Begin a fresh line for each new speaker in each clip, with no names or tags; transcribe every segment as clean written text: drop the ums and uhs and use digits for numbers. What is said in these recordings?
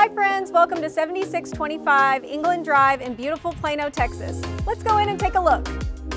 Hi friends, welcome to 7625 England Drive in beautiful Plano, Texas. Let's go in and take a look.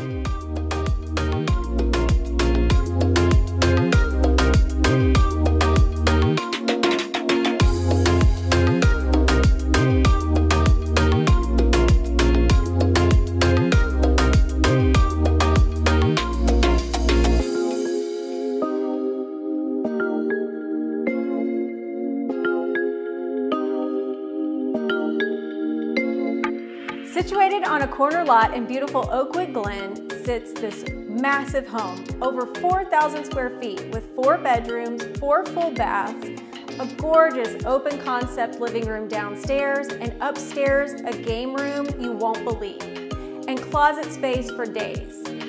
Situated on a corner lot in beautiful Oakwood Glen sits this massive home, over 4,000 square feet with 4 bedrooms, 4 full baths, a gorgeous open concept living room downstairs, and upstairs a game room you won't believe, and closet space for days.